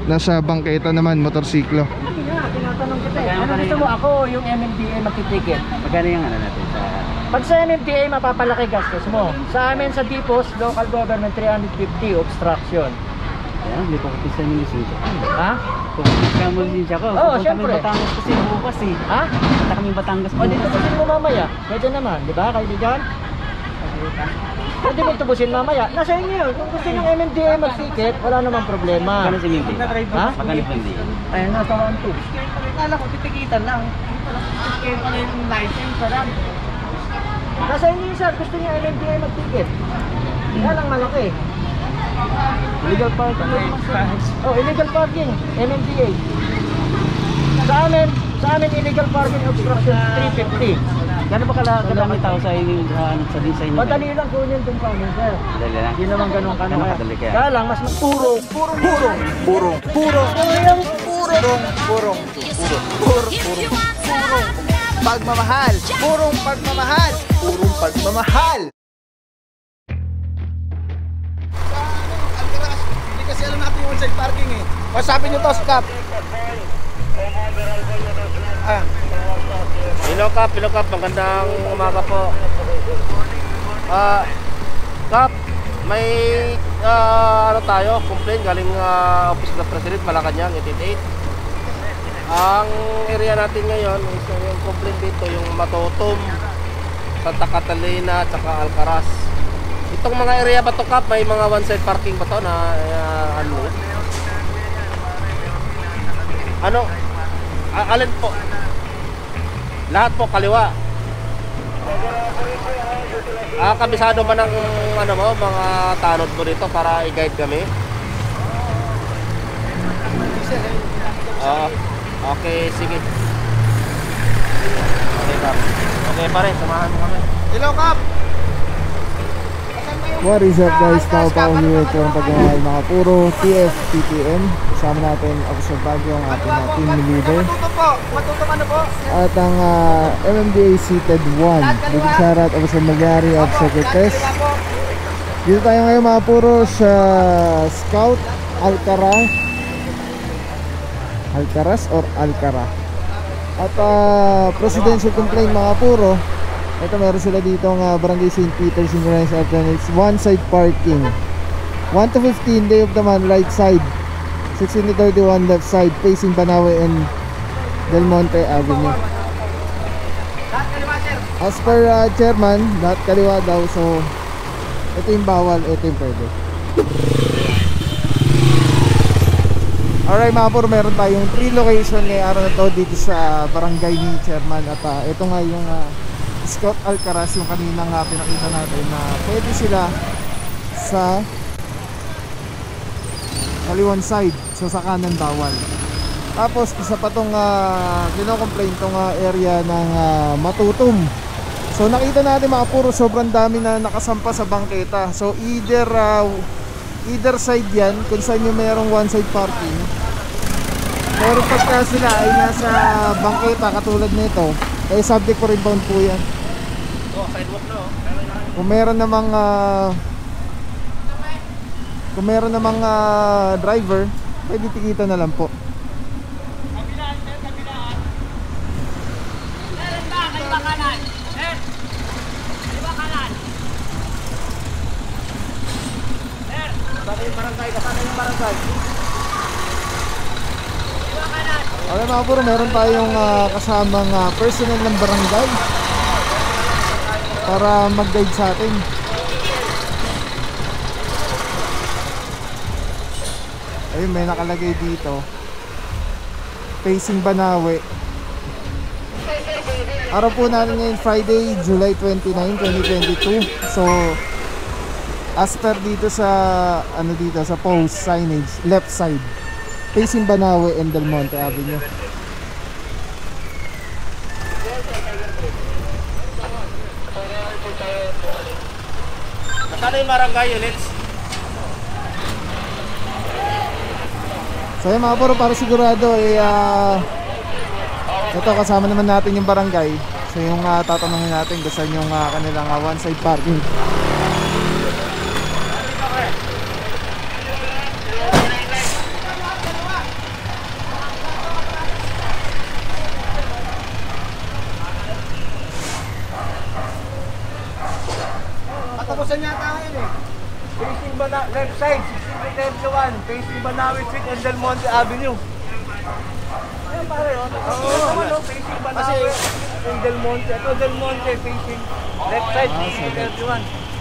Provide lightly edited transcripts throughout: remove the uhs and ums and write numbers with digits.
Nasa bangketa naman, motorsiklo. Tinatanong kita eh. Ano gusto mo? Ako yung MMDA magtitikit. Magkano yung ano natin sa... Pag sa MMDA mapapalaki gastos mo. Sa amin sa Dipos, local government 350 obstruction. Ayan, hindi ko kapisa yung lisensya. Ha? Kung kapisa mo lisensya ko, Oo, kung syempre. kami Batangas kasi bukas eh. Ha? Punta kami Batangas O bukas. dito tubusin mo mamaya. Pwede naman, di ba kaibigan? Pwede mo tubusin mamaya. Nasa inyo yun. Kung gusto ng MMDA magticket, wala namang problema. Magkano si Mimpi? Ha? Magkano si Mimpi? Ayun, nasa 1-2. Kala ko titikitan lang. Titikit pala yung license pa lang. Nasa inyo yun sir, gusto niyo MMDA magticket. Kaya lang malaki. Illegal parking. Oh, illegal parking. MMDA. Sa amin illegal parking obstruction 350. Gano'n ba kadami tao sa inyo sa design nyo? Madali lang kunin itong pamin sir. Madali lang. Hindi naman ganun kano Ganun kaya. kadali kaya? Kaya lang, mas puro. Pagmamahal. Purong pagmamahal. Purong pagmamahal. Hindi kasi alam natin yung on-site parking eh. Wasapin nyo to, stop. Hello Kap, magandang umaga po. Kap, may ano tayo, complaint galing Office of the President, Malacanang, 888. Ang area natin ngayon is yung complaint dito, yung Matutum, Santa Catalina, tsaka Alcaraz. Itong mga area ba to Kap, may mga one-side parking ba to na ano? Alin po? Lahat po kaliwa. Kabisado ba ng ano mo, mga tanod mo dito para i-guide kami? Okay, sige. Okay, Kap. Okay pare, samahan mo kami. Hello, Kap. What is up guys, pauwi ito ang pagmamahal mga puro TFPTM. Kasama natin ako sa Baguio, ang ating team leader. Matutum ano po? At ang MMDA seated 1. Big shoutout ako sa Magyari of Secretary. Dito tayo ngayon mga puro sa Scout Alcaraz or Alcara. At presidential complaint mga puro. Ito meron sila dito ng Barangay St. Peter Synchronized Alternates, one side parking 1 to 15, day of the month, right side 16 to 31, left side facing Banawe and Del Monte Avenue. As per chairman, lahat kaliwa daw. So ito yung bawal, ito yung pwede. Alright mga puro, meron tayong 3 location ngayong araw na to dito sa barangay ni chairman. At ito nga yung Scout Alcaraz, yung kanina nga pinakita natin na pwede sila sa kaliwan side, so sa kanan bawal. Tapos isa pa tong kino-complain tong area ng Matutum. So nakita natin mga puro, sobrang dami na nakasampa sa bangketa. So either side yan, kung saan yung merong one side parking. Pero pagka sila ay nasa bangketa katulad nito, eh subject for inbound po yan. Sidewalk na Kung meron namang driver, pwede tikita na lang po. Kasama yung barangay. Okay mga puro, meron tayong kasamang personal ng barangay para mag-guide sa atin. Ayun, may nakalagay dito facing Banawe. Araw po natin ngayon Friday, July 29, 2022. So as per dito sa dito sa post signage, left side facing Banawe and Del Monte Avenue. Nasaan yung barangay units? So yun mga puro, para sigurado ito kasama naman natin yung barangay. So yung tatanungin natin kung saan yung kanilang one side parking. left side, 16-31, facing Banawe Street and Del Monte Avenue. Ayan pare, facing Banawe and Del Monte. Ito Del Monte facing left side, 16-31.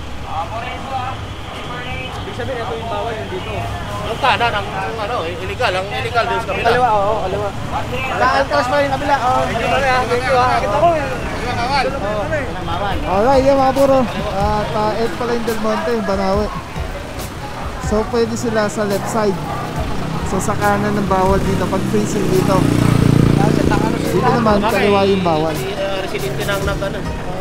Ibig sabihin, ito yung bawal yung dito. Ang kanan, ang illegal. Ang illegal din sa kabila. Kaliwa, oo, kaliwa. Kaantras pa yung kabila. Thank you pare, thank you ha. Kita ko eh. Alright, yan mga puro. At ito pala yung Del Monte, Banawe. So pwede sila sa left side. So sa kanan ng bawal dito pag facing dito. Dito naman kaliwa yung bawal. Residente ng ano.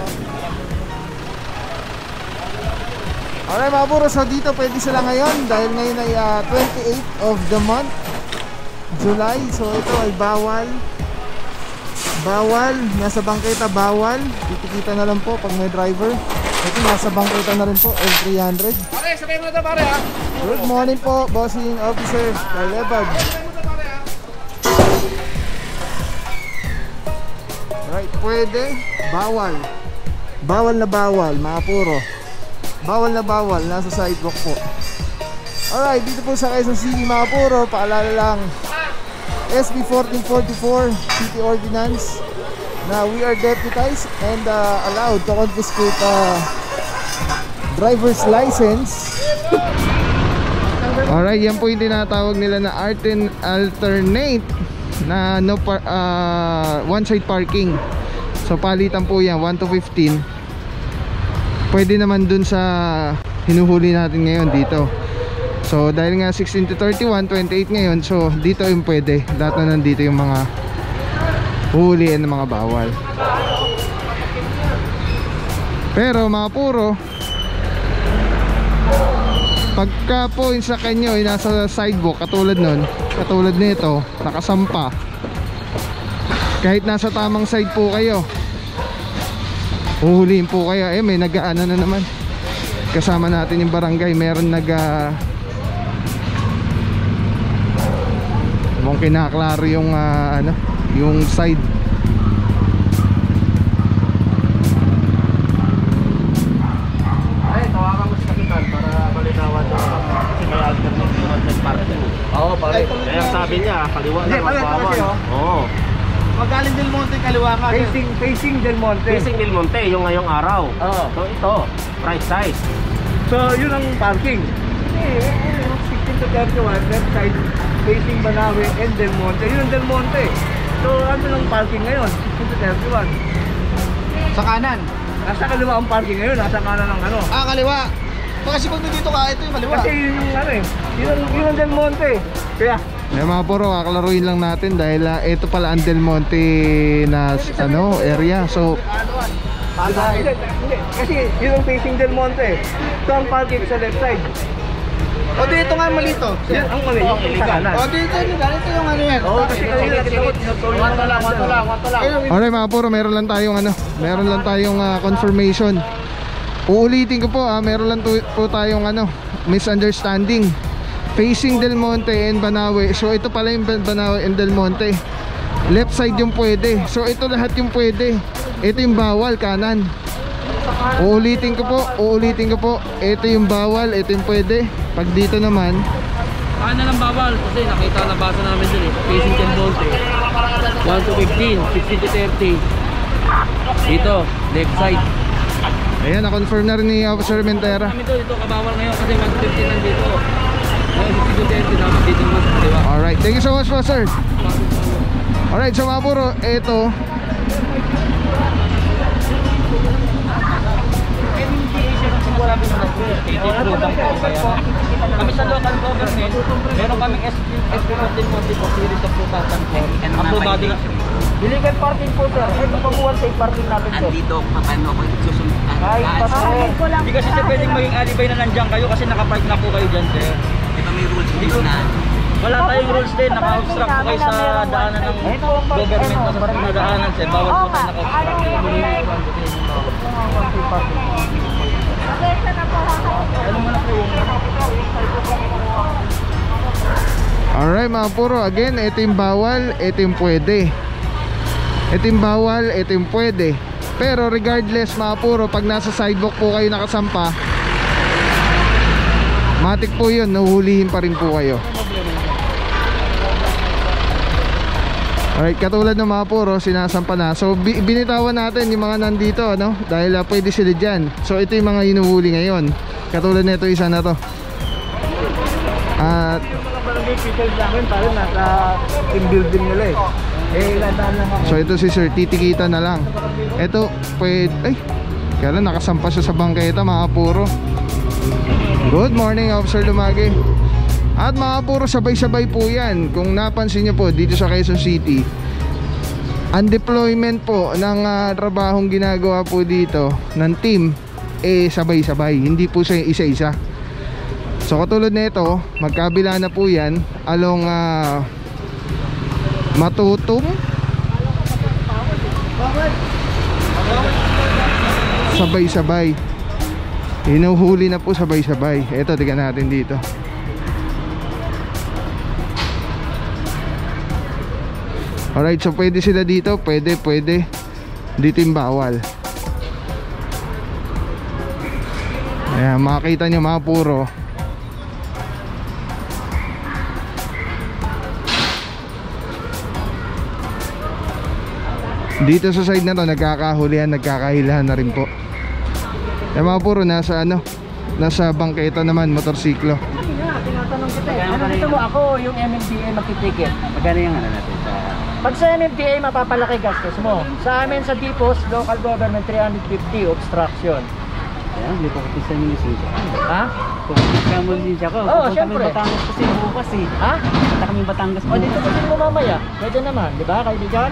Alright mga puro, so dito pwede sila ngayon dahil ngayon ay 28 of the month, July. So ito ay bawal. Bawal, nasa bangketa bawal. Titikita na lang po pag may driver. Ito nasa bangketa na rin po, L300. Pare, sabay mo na ito pare ha. Good morning po, bossing officer Kalebag. Alright, pwede, bawal. Bawal na bawal, mga puro. Bawal na bawal, nasa sidewalk po. Alright, dito po sa Quezon City mga puro, paalala lang SB 1444 City Ordinance na we are deputized and allowed to confiscate driver's license. Alright, yan po yung tinatawag nila na alternate na no one side parking. So palitan po yan 1 to 15. Pwede naman dun sa hinuhuli natin ngayon dito. So dahil nga 16 to 31, 28 ngayon, so dito yung pwede. Lahat na nandito yung mga huhulihan ng mga bawal. Pero mga puro, pagka po yung sa kanyo ay nasa sidewalk katulad nun, katulad nito, nakasampa, kahit nasa tamang side po kayo, huhulihin po kayo. Eh may nag-aano na naman, kasama natin yung barangay, meron mong kinaklaro yung yung side. Ay, tawagan mo sa kapitan para malinawan doon. Kasi may alternative parking. Oo, pare. Kaya sabi niya, kaliwa lang ang bawal. Oo. Magaling Del Monte, kaliwa ka. Facing Del Monte. Facing Del Monte, yung ngayong araw. Oo. So ito, right side. So, yun ang parking. 16 to 31, left side, facing Banawe and Del Monte. Yun ang Del Monte. So, ano lang parking ngayon? 16 to 31. Sa kanan. Nasa kaliwa ang parking ngayon, nasa kanan ng ano. Kaliwa. Kasi pag dito ka, ito yung maliwa. Kasi yun yung ano eh. Yun ang Del Monte. Kaya, Yung mga puro, kaklaruin lang natin dahil ito pala ang Del Monte na area. So hindi. Kasi yun ang facing Del Monte. Ito ang parking sa left side. O dito nga malito. Yan ang mali, yung sa kanan. O dito yung ano yan. Oo, kasi kanina tinutulong Wanto lang. alright mga puro, meron lang tayong confirmation. Uulitin ko po, meron lang po tayong misunderstanding. Facing Del Monte and Banawe. So ito pala yung Banawe and Del Monte. Left side yung pwede. So ito lahat yung pwede. Ito yung bawal, kanan. Uulitin ko po. Ito yung bawal, ito yung pwede. Pag dito naman, Kanan lang bawal kasi nakita na basa namin dun eh. Facing Del Monte 1 to 15, 16 to 30. Dito, left side. ayan, na-confirm na rin ni Officer Mentera. Kami dito kabawal ngayon kasi mag-15 nandito. Ngayon 16 to 30 naman dito mo, di ba? Alright, thank you so much po sir. Alright, so mga puro, ito Kami sa local government, meron kaming SB 1444 series of 2004. Approvado na. Illegal parking po sir. Ito po one safe parking natin sir. Andito, paano ako susunod? Kahit pa sir. Hindi kasi siya pwedeng maging alibay na nandiyan kayo kasi nakapark na po kayo dyan, sir. Di ba may rules dito na? Wala tayong rules din, naka-obstruct po kayo sa daanan ng government na sa daanan, sir. Bawal po tayo naka-obstruct. alright mga puro, again, ito yung bawal, ito yung pwede. Ito yung bawal, ito yung pwede. Pero regardless mga puro, pag nasa sidewalk po kayo nakasampa, matik po yun, nahuhulihin pa rin po kayo. Alright, katulad ng mga puro, sinasampa na. So binitawan natin yung mga nandito, ano? Dahil pwede sila dyan. So ito yung mga hinuhuli ngayon. Katulad nito, isa na to. At Barangay people sa akin, parang nasa team building nila eh. Ilandaan lang ako. so ito si sir, titikita na lang. Ito, pwede, ay, kaya lang nakasampa siya sa bangketa, mga puro. Good morning, Officer Lumagi. At mga puro, sabay-sabay po yan. Kung napansin nyo po, dito sa Quezon City, ang deployment po ng trabahong ginagawa po dito ng team, sabay-sabay, hindi po siya isa-isa. So katulad nito, magkabila na po yan along Matutong, sabay-sabay, hinuhuli na po sabay-sabay. Ito, tignan natin dito. Alright, so pwede sila dito, pwede. Dito yung bawal. Ayan, makikita nyo mga puro. Dito sa side na to, nagkakahulihan, nagkakahilahan na rin po. Ayan mga puro, nasa nasa bangketa naman, motorsiklo. Tinatanong kita eh. Ano dito mo ako, yung MMDA magtitikit? Magkano yung ano natin sa... Pag sa MMDA, mapapalaki gastos mo. Sa amin sa depots, local government 350 obstruction. Ayan, hindi ko kapisan yung lisensya. Ha? Kung kapisan mo yung lisensya ko, Oo, pupunta syempre. kami Batangas kasi bukas eh. Ha? Punta kami Batangas O dito tubusin mo mamaya. Pwede naman, di ba kaibigan?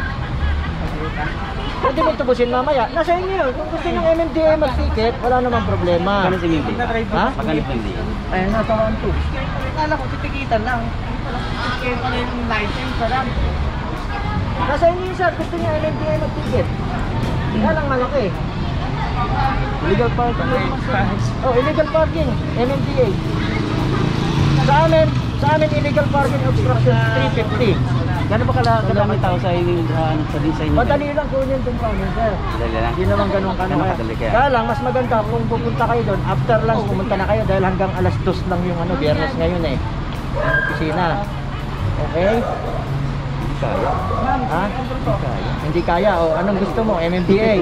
Pwede mo tubusin mamaya. Nasa inyo yun. Kung gusto ng MMDA mag-ticket, wala namang problema. Magkano si Mimpi? Ha? Magkano si Mimpi? Ayun, nasa 1-2. Kala ko, titikitan lang. Kaya pala yung license pa lang. Nasa inyo yun, sir. Gusto niya MMDA mag-ticket. Kaya lang malaki. Illegal parking. Oh, illegal parking. MMDA. Sa amin illegal parking obstruction 350. Gano'n ba kadami tao sa inyo sa inyo? Madali lang kunin doon kami, sir. Madali lang? Hindi naman ganun Gano'n kadali kaya? Kaya lang, mas maganda kung pupunta kayo doon, after lang pumunta na kayo dahil hanggang alas 2 lang yung biyernes ngayon eh. Yung opisina. Okay? Hindi kaya. Ha? Hindi kaya. O, anong gusto mo? MMDA?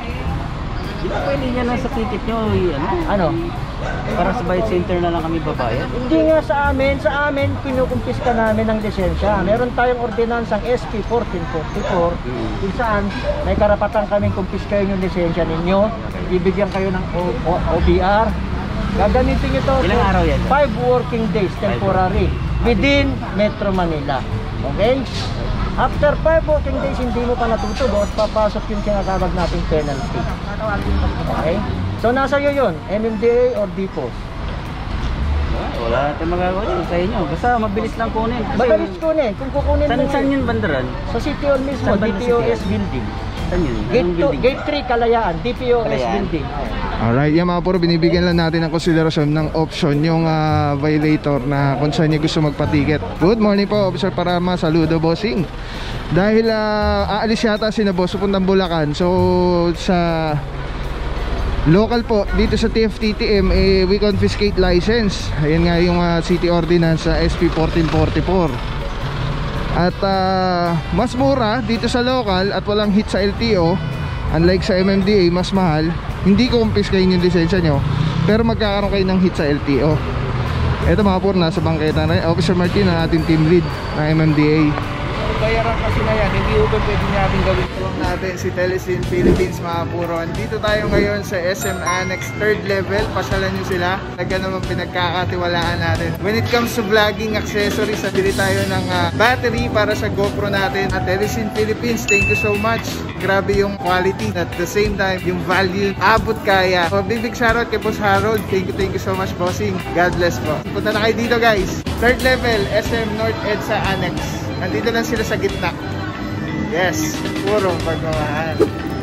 Di ba pwede niya lang sa ticket nyo? Ano? Para sa bayad center na lang kami babayad? Hindi nga sa amin kinukumpiska namin ng lisensya. Meron tayong ordinansang SP 1444 kung saan may karapatan kaming kumpiskahin yung lisensya ninyo. Ibigyan kayo ng OBR. Gagamitin nyo ito Ilang araw yan? 5 working days temporary within Metro Manila. Okay? After 5 working days hindi mo pa natutubos, papasok yung tinatawag nating penalty. Okay? So nasa iyo yun, MMDA or depots? Wala natin magagawa yun sa inyo. Basta mabilis lang kunin. Kasi Madalis kunin. Kung kukunin mo Saan yun bandaran? sa City Hall mismo, Saan ba yung DPOS City Hall? building. Saan yun? Gate, Anong building? Gate 3 Kalayaan, DPOS Kalayaan. building. Alright, yan mga puro, binibigyan lang natin ng konsiderasyon ng option yung violator na kung saan niya gusto magpatiket. Good morning po, Officer Parama, saludo bossing. Dahil aalis yata si na boss pupuntang Bulacan, so sa local po dito sa TFTTM we confiscate license. Ayan nga yung city ordinance sa SP 1444. At mas mura dito sa local at walang hit sa LTO. Unlike sa MMDA, mas mahal. Hindi ko kumpiskahin yung lisensya nyo, pero magkakaroon kayo ng hit sa LTO. Ito mga puro, nasa bangketa na Officer Martin, ang ating team lead ng MMDA. Bayaran kasi na yan, hindi uban pwede natin gawin. Tulong natin si Telesin Philippines mga puro. Dito tayo ngayon sa SM Annex 3rd level. Pasyalan nyo sila. Talaga naman pinagkakatiwalaan natin. When it comes to vlogging accessories, bili tayo ng battery para sa GoPro natin. At Telesin Philippines, thank you so much. Grabe yung quality. At the same time, yung value, abot kaya. So, big shoutout kay Boss Harold. Thank you so much, bossing. God bless po. Punta na kayo dito guys. 3rd level, SM North EDSA Annex. Nandito lang sila sa gitna. Yes, purong pagmamahal.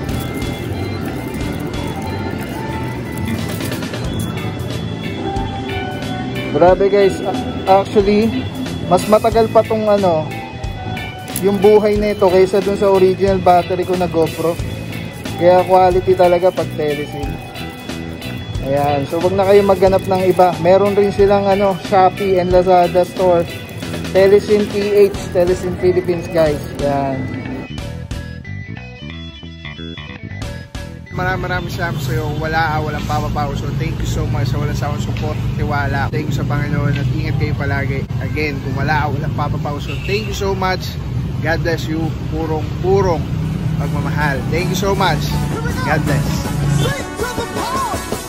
Grabe guys, actually mas matagal pa tong yung buhay nito kaysa dun sa original battery ko na GoPro. Kaya quality talaga pag Telesin. Ayan, so wag na kayo magganap ng iba. Meron rin silang Shopee and Lazada store. Telesin PH, Telesin Philippines guys. Ayan. Maraming salamat sa iyo. Walang papapaw. So thank you so much sa walang sawang support at tiwala. Thank you sa Panginoon at ingat kayo palagi. Again, kung walang papapaw. So thank you so much. God bless you. Purong pagmamahal. Thank you so much. God bless.